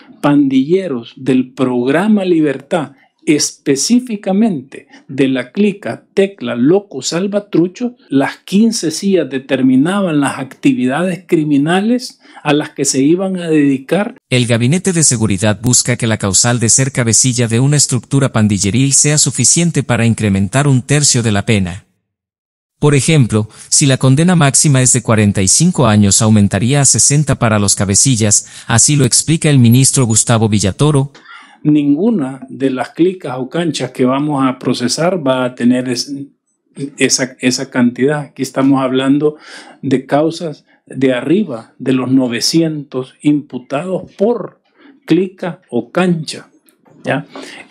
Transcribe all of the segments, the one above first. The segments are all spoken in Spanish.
pandilleros del programa Libertad, específicamente de la clica Tecla Loco Salvatrucho, las 15 sillas determinaban las actividades criminales a las que se iban a dedicar. El Gabinete de Seguridad busca que la causal de ser cabecilla de una estructura pandilleril sea suficiente para incrementar 1/3 de la pena. Por ejemplo, si la condena máxima es de 45 años, aumentaría a 60 para los cabecillas, así lo explica el ministro Gustavo Villatoro. Ninguna de las clicas o canchas que vamos a procesar va a tener esa cantidad. Aquí estamos hablando de causas de arriba de los 900 imputados por clica o cancha, ¿ya?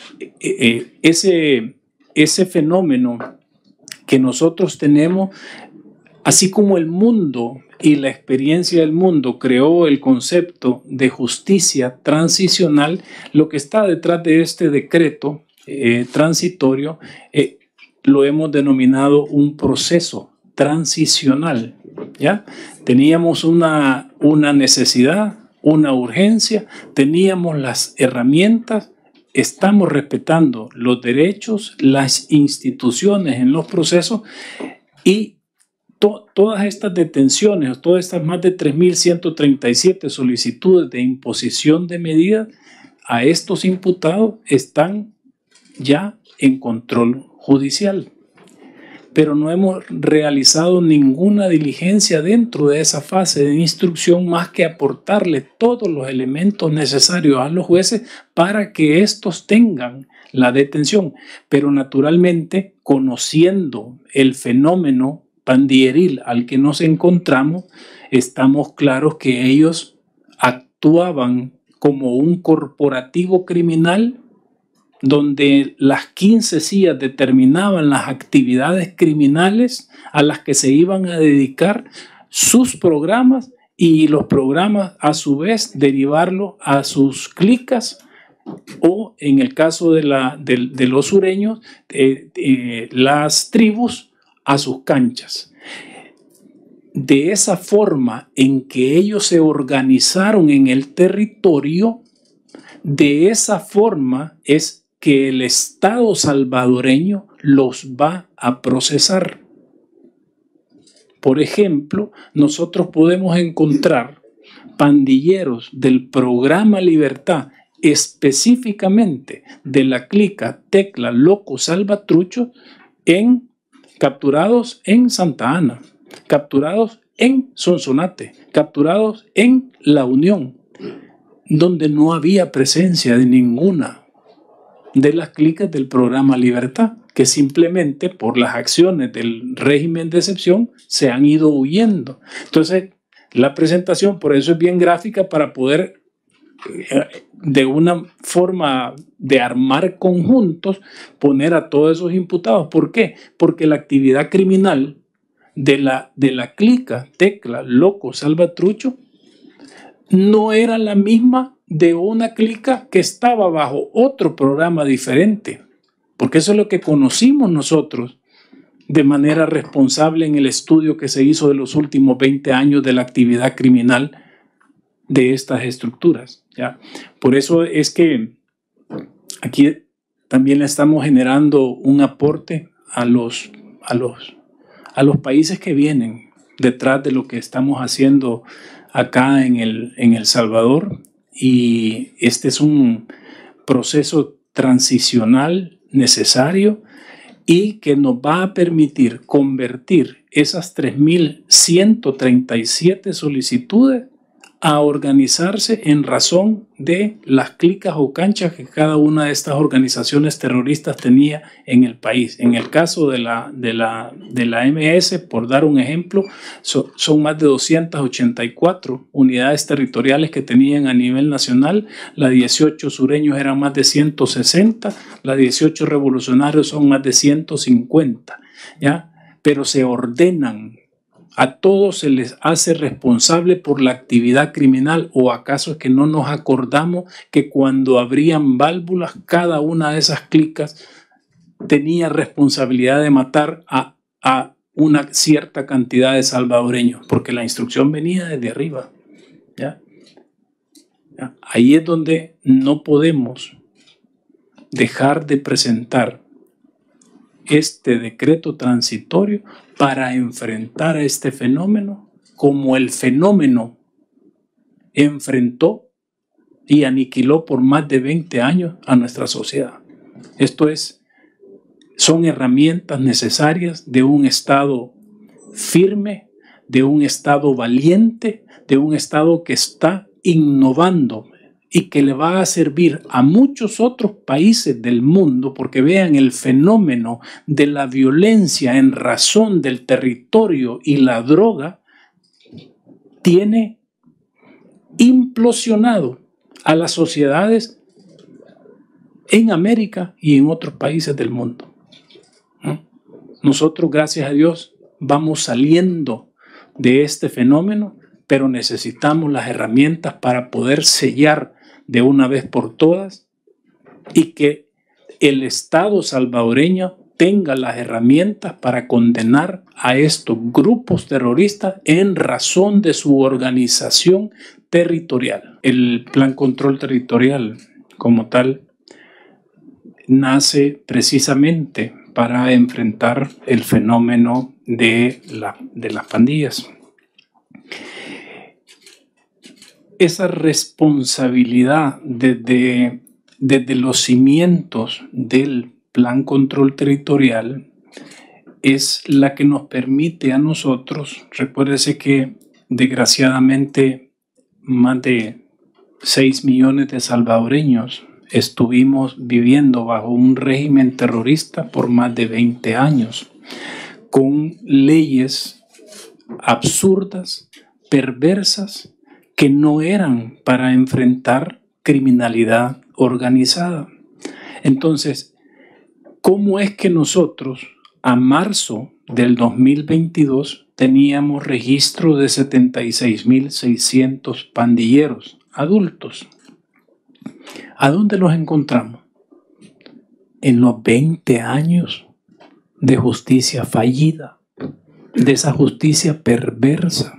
Ese fenómeno que nosotros tenemos, así como el mundo y la experiencia del mundo creó el concepto de justicia transicional, lo que está detrás de este decreto transitorio lo hemos denominado un proceso transicional, ¿ya? Teníamos una necesidad, una urgencia, teníamos las herramientas, estamos respetando los derechos, las instituciones en los procesos y todas estas detenciones, todas estas más de 3.137 solicitudes de imposición de medidas a estos imputados están ya en control judicial. Pero no hemos realizado ninguna diligencia dentro de esa fase de instrucción más que aportarle todos los elementos necesarios a los jueces para que estos tengan la detención. Pero naturalmente, conociendo el fenómeno pandilleril al que nos encontramos, estamos claros que ellos actuaban como un corporativo criminal donde las 15 sillas determinaban las actividades criminales a las que se iban a dedicar sus programas y los programas a su vez derivarlo a sus clicas o en el caso de los sureños, las tribus a sus canchas. De esa forma en que ellos se organizaron en el territorio, de esa forma es que el Estado salvadoreño los va a procesar. Por ejemplo, nosotros podemos encontrar pandilleros del programa Libertad, específicamente de la clica Tecla Loco Salvatrucho, capturados en Santa Ana, capturados en Sonsonate, capturados en La Unión, donde no había presencia de ninguna de las clicas del programa Libertad, que simplemente por las acciones del régimen de excepción se han ido huyendo. Entonces, la presentación por eso es bien gráfica para poder, de una forma de armar conjuntos, poner a todos esos imputados. ¿Por qué? Porque la actividad criminal de la clica Tecla Loco Salvatrucho no era la misma de una clica que estaba bajo otro programa diferente, porque eso es lo que conocimos nosotros de manera responsable en el estudio que se hizo de los últimos 20 años de la actividad criminal de estas estructuras, ¿ya? Por eso es que aquí también le estamos generando un aporte a los países que vienen detrás de lo que estamos haciendo acá en El Salvador, y este es un proceso transicional necesario y que nos va a permitir convertir esas 3.137 solicitudes a organizarse en razón de las clicas o canchas que cada una de estas organizaciones terroristas tenía en el país. En el caso de la MS, por dar un ejemplo, son más de 284 unidades territoriales que tenían a nivel nacional. La 18 sureños eran más de 160, la 18 revolucionarios son más de 150, ¿ya? Pero se ordenan. ¿A todos se les hace responsable por la actividad criminal, o acaso es que no nos acordamos que cuando abrían válvulas cada una de esas clicas tenía responsabilidad de matar a una cierta cantidad de salvadoreños? Porque la instrucción venía desde arriba, ¿ya? Ahí es donde no podemos dejar de presentar este decreto transitorio para enfrentar a este fenómeno como el fenómeno enfrentó y aniquiló por más de 20 años a nuestra sociedad. Esto son herramientas necesarias de un Estado firme, de un Estado valiente, de un Estado que está innovando y que le va a servir a muchos otros países del mundo, porque vean el fenómeno de la violencia en razón del territorio y la droga tiene implosionado a las sociedades en América y en otros países del mundo. Nosotros, gracias a Dios, vamos saliendo de este fenómeno, pero necesitamos las herramientas para poder sellar de una vez por todas y que el Estado salvadoreño tenga las herramientas para condenar a estos grupos terroristas en razón de su organización territorial. El Plan Control Territorial, como tal, nace precisamente para enfrentar el fenómeno de las pandillas. Esa responsabilidad desde los cimientos del Plan Control Territorial es la que nos permite a nosotros, recuérdese que desgraciadamente más de 6 millones de salvadoreños estuvimos viviendo bajo un régimen terrorista por más de 20 años, con leyes absurdas, perversas, que no eran para enfrentar criminalidad organizada. Entonces, ¿cómo es que nosotros a marzo del 2022 teníamos registro de 76.600 pandilleros adultos? ¿A dónde los encontramos? En los 20 años de justicia fallida, de esa justicia perversa.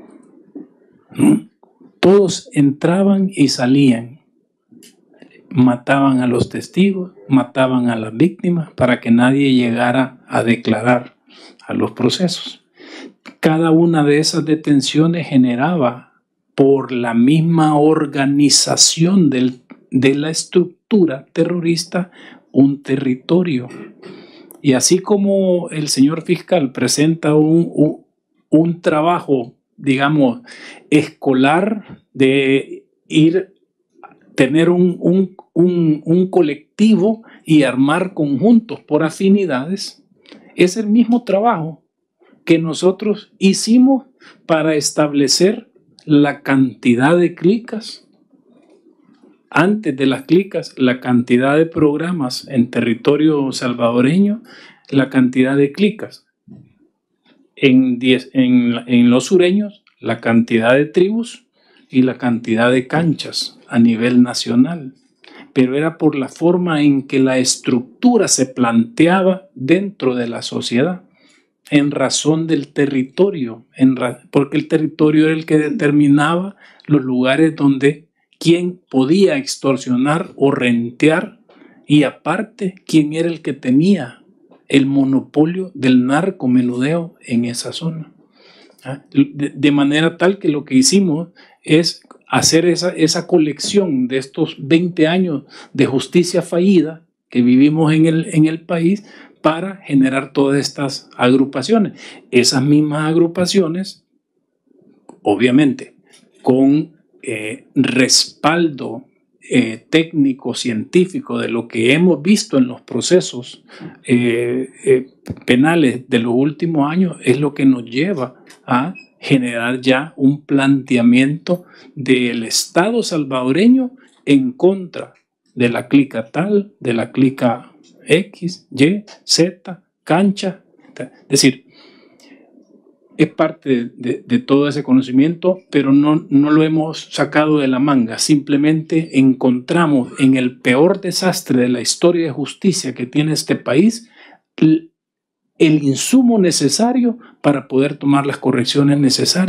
Todos entraban y salían, mataban a los testigos, mataban a las víctimas para que nadie llegara a declarar a los procesos. Cada una de esas detenciones generaba, por la misma organización de la estructura terrorista, un territorio. Y así como el señor fiscal presenta un trabajo, digamos, escolar de tener un colectivo y armar conjuntos por afinidades, es el mismo trabajo que nosotros hicimos para establecer la cantidad de clicas. Antes de las clicas, la cantidad de programas en territorio salvadoreño, la cantidad de clicas. En los sureños, la cantidad de tribus y la cantidad de canchas a nivel nacional. Pero era por la forma en que la estructura se planteaba dentro de la sociedad, en razón del territorio, porque el territorio era el que determinaba los lugares donde quién podía extorsionar o rentear, y aparte quién era el que tenía el monopolio del narcomenudeo en esa zona. De manera tal que lo que hicimos es hacer esa colección de estos 20 años de justicia fallida que vivimos en el país para generar todas estas agrupaciones. Esas mismas agrupaciones, obviamente, con respaldo técnico, científico de lo que hemos visto en los procesos penales de los últimos años, es lo que nos lleva a generar ya un planteamiento del Estado salvadoreño en contra de la clica tal, de la clica X, Y, Z, cancha. Es decir, es parte de todo ese conocimiento, pero no lo hemos sacado de la manga. Simplemente encontramos en el peor desastre de la historia de justicia que tiene este país el insumo necesario para poder tomar las correcciones necesarias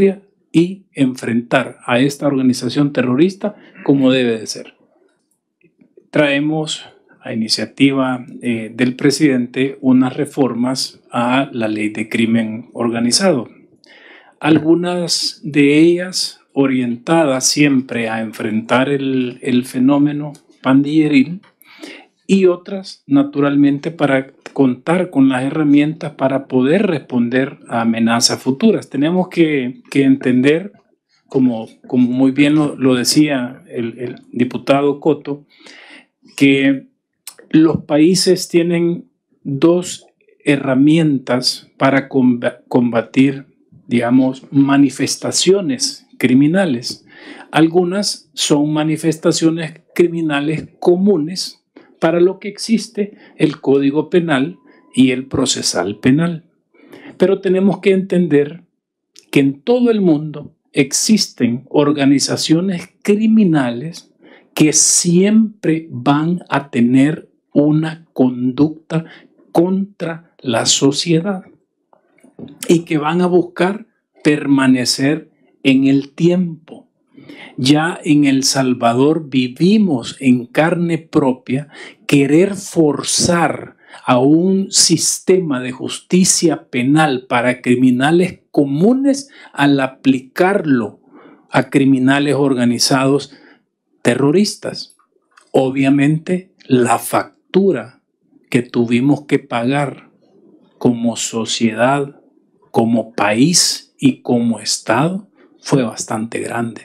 y enfrentar a esta organización terrorista como debe de ser. Traemos a iniciativa del presidente unas reformas a la ley de crimen organizado. Algunas de ellas orientadas siempre a enfrentar el fenómeno pandilleril y otras, naturalmente, para contar con las herramientas para poder responder a amenazas futuras. Tenemos que entender, como muy bien lo decía el diputado Cotto, que los países tienen dos herramientas para combatir, digamos, manifestaciones criminales. Algunas son manifestaciones criminales comunes para lo que existe el Código Penal y el Procesal Penal. Pero tenemos que entender que en todo el mundo existen organizaciones criminales que siempre van a tener una conducta contra la sociedad y que van a buscar permanecer en el tiempo. Ya en El Salvador vivimos en carne propia querer forzar a un sistema de justicia penal para criminales comunes al aplicarlo a criminales organizados terroristas. Obviamente, la factura que tuvimos que pagar como sociedad, como país y como Estado fue bastante grande.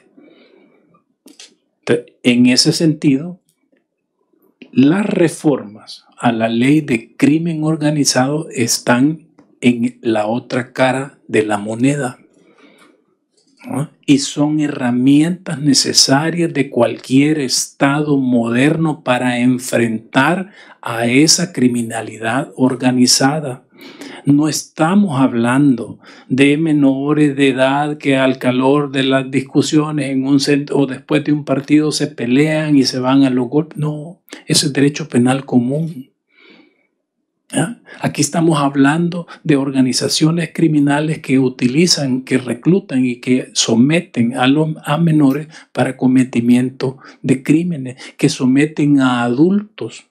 En ese sentido, las reformas a la ley de crimen organizado están en la otra cara de la moneda, ¿no? Y son herramientas necesarias de cualquier Estado moderno para enfrentar a esa criminalidad organizada. No estamos hablando de menores de edad que al calor de las discusiones en un centro o después de un partido se pelean y se van a los golpes. No, eso es derecho penal común. ¿Ya? Aquí estamos hablando de organizaciones criminales que utilizan, que reclutan y que someten a menores para cometimiento de crímenes, que someten a adultos.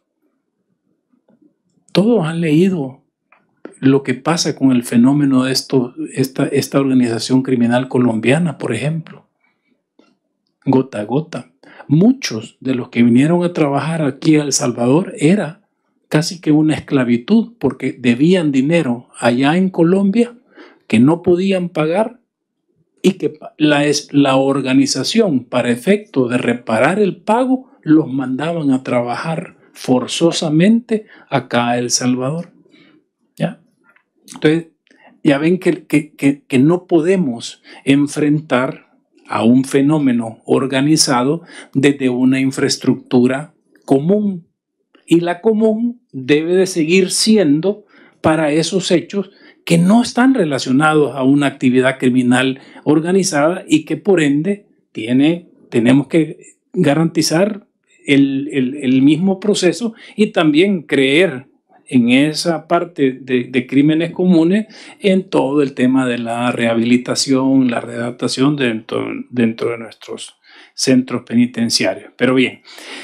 Todos han leído lo que pasa con el fenómeno de esta organización criminal colombiana, por ejemplo. Gota a gota. Muchos de los que vinieron a trabajar aquí a El Salvador era casi que una esclavitud porque debían dinero allá en Colombia que no podían pagar y que la organización, para efecto de reparar el pago, los mandaban a trabajar forzosamente acá a El Salvador. ¿Ya? Entonces, ya ven que no podemos enfrentar a un fenómeno organizado desde una infraestructura común. Y la común debe de seguir siendo para esos hechos que no están relacionados a una actividad criminal organizada y que por ende tenemos que garantizar el mismo proceso y también creer en esa parte de crímenes comunes en todo el tema de la rehabilitación, la readaptación dentro de nuestros centros penitenciarios. Pero bien,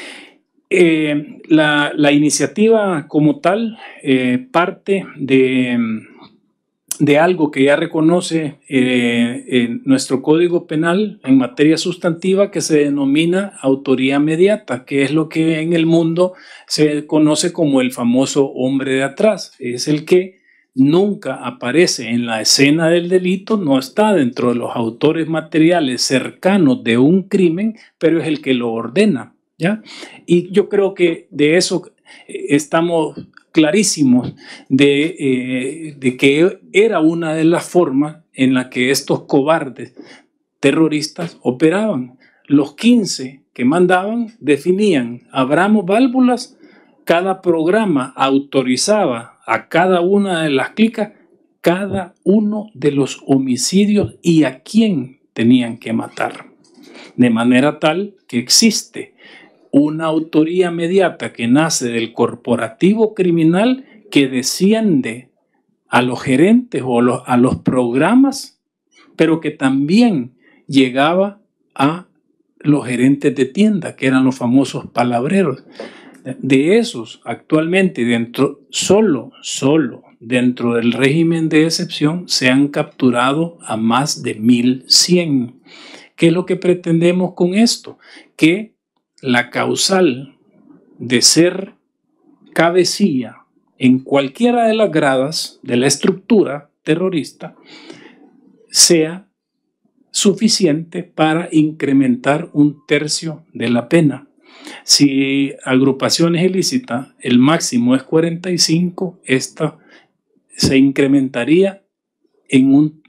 la iniciativa como tal parte de algo que ya reconoce nuestro Código Penal en materia sustantiva que se denomina autoría mediata, que es lo que en el mundo se conoce como el famoso hombre de atrás. Es el que nunca aparece en la escena del delito, no está dentro de los autores materiales cercanos de un crimen, pero es el que lo ordena, ¿ya? Y yo creo que de eso estamos clarísimos de que era una de las formas en la que estos cobardes terroristas operaban. Los 15 que mandaban definían, abramos válvulas, cada programa autorizaba a cada una de las clicas cada uno de los homicidios y a quién tenían que matar. De manera tal que existe una autoría mediata que nace del corporativo criminal que desciende a los gerentes o a los programas, pero que también llegaba a los gerentes de tienda, que eran los famosos palabreros. De esos, actualmente, solo dentro del régimen de excepción, se han capturado a más de 1.100. ¿Qué es lo que pretendemos con esto? Que la causal de ser cabecilla en cualquiera de las gradas de la estructura terrorista sea suficiente para incrementar 1/3 de la pena. Si agrupaciones ilícitas, el máximo es 45, esta se incrementaría en un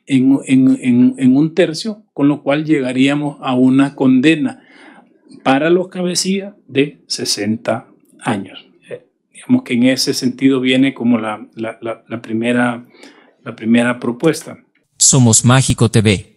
1/3, con lo cual llegaríamos a una condena para los cabecillas de 60 años. Digamos que en ese sentido viene como la primera propuesta. Somos Mágico TV.